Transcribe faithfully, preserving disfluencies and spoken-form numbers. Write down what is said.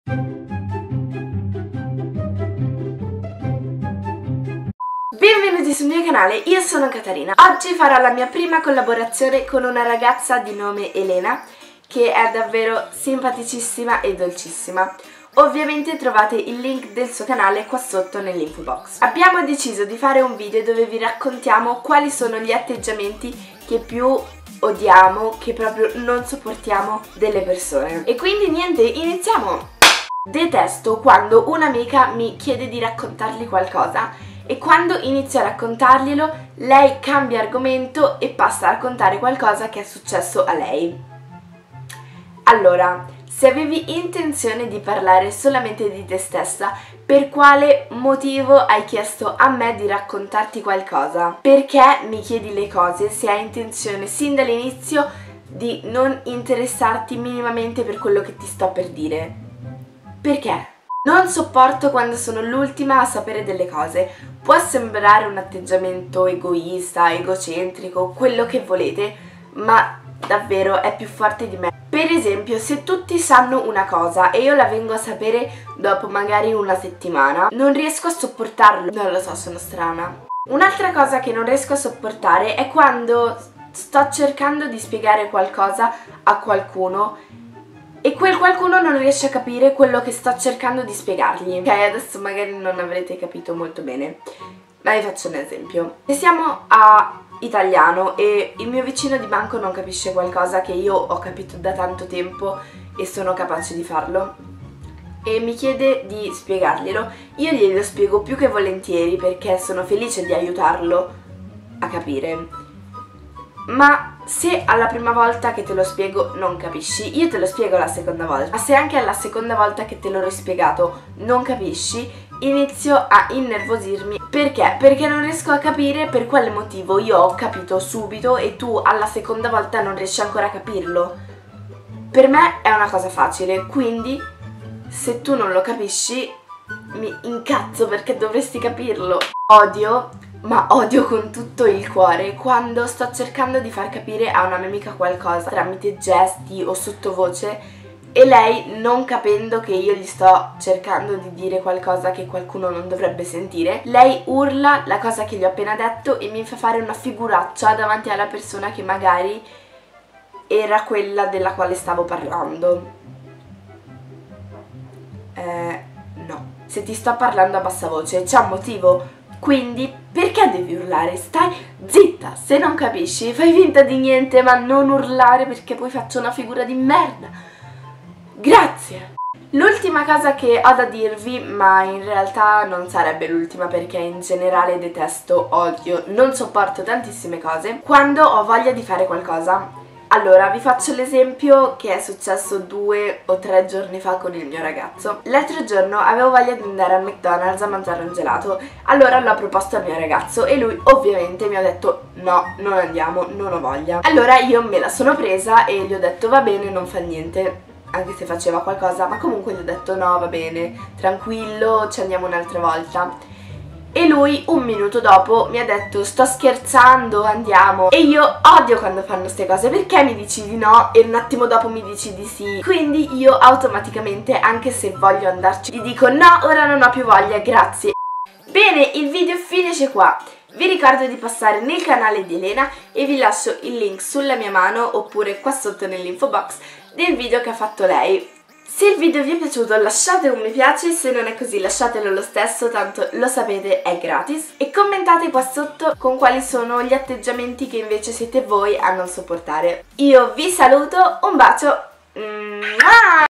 Benvenuti sul mio canale, io sono Catarina. Oggi farò la mia prima collaborazione con una ragazza di nome Elena, che è davvero simpaticissima e dolcissima. Ovviamente trovate il link del suo canale qua sotto nell'info box. Abbiamo deciso di fare un video dove vi raccontiamo quali sono gli atteggiamenti che più odiamo, che proprio non sopportiamo delle persone. E quindi niente, iniziamo! Detesto quando un'amica mi chiede di raccontargli qualcosa e quando inizio a raccontarglielo lei cambia argomento e passa a raccontare qualcosa che è successo a lei. Allora, se avevi intenzione di parlare solamente di te stessa, per quale motivo hai chiesto a me di raccontarti qualcosa? Perché mi chiedi le cose se hai intenzione sin dall'inizio di non interessarti minimamente per quello che ti sto per dire? Perché? Non sopporto quando sono l'ultima a sapere delle cose. Può sembrare un atteggiamento egoista, egocentrico, quello che volete, ma davvero è più forte di me. Per esempio, se tutti sanno una cosa e io la vengo a sapere dopo magari una settimana, non riesco a sopportarlo. Non lo so, sono strana. Un'altra cosa che non riesco a sopportare è quando sto cercando di spiegare qualcosa a qualcuno e quel qualcuno non riesce a capire quello che sto cercando di spiegargli. Ok, adesso magari non avrete capito molto bene, ma vi faccio un esempio. Se siamo a italiano e il mio vicino di banco non capisce qualcosa che io ho capito da tanto tempo e sono capace di farlo e mi chiede di spiegarglielo, io glielo spiego più che volentieri perché sono felice di aiutarlo a capire. Ma se alla prima volta che te lo spiego non capisci, io te lo spiego la seconda volta. Ma se anche alla seconda volta che te l'ho rispiegato non capisci, inizio a innervosirmi. Perché? Perché non riesco a capire per quale motivo io ho capito subito e tu alla seconda volta non riesci ancora a capirlo. Per me è una cosa facile, quindi se tu non lo capisci mi incazzo perché dovresti capirlo. Odio, ma odio con tutto il cuore quando sto cercando di far capire a una mia amica qualcosa tramite gesti o sottovoce e lei, non capendo che io gli sto cercando di dire qualcosa che qualcuno non dovrebbe sentire, lei urla la cosa che gli ho appena detto e mi fa fare una figuraccia davanti alla persona che magari era quella della quale stavo parlando. Eh, no. Se ti sto parlando a bassa voce c'è un motivo, quindi perché devi urlare? Stai zitta, se non capisci fai finta di niente ma non urlare perché poi faccio una figura di merda. Grazie! L'ultima cosa che ho da dirvi, ma in realtà non sarebbe l'ultima perché in generale detesto, odio, non sopporto tantissime cose, quando ho voglia di fare qualcosa. Allora, vi faccio l'esempio che è successo due o tre giorni fa con il mio ragazzo. L'altro giorno avevo voglia di andare al McDonald's a mangiare un gelato, allora l'ho proposto al mio ragazzo e lui ovviamente mi ha detto no, non andiamo, non ho voglia. Allora io me la sono presa e gli ho detto va bene, non fa niente, anche se faceva qualcosa, ma comunque gli ho detto no, va bene, tranquillo, ci andiamo un'altra volta. E lui un minuto dopo mi ha detto sto scherzando, andiamo. E io odio quando fanno queste cose, perché mi dici di no e un attimo dopo mi dici di sì. Quindi io automaticamente, anche se voglio andarci, gli dico no, ora non ho più voglia, grazie. Bene, il video finisce qua. Vi ricordo di passare nel canale di Elena e vi lascio il link sulla mia mano oppure qua sotto nell'info box del video che ha fatto lei. Se il video vi è piaciuto lasciate un mi piace, se non è così lasciatelo lo stesso, tanto lo sapete è gratis. E commentate qua sotto con quali sono gli atteggiamenti che invece siete voi a non sopportare. Io vi saluto, un bacio!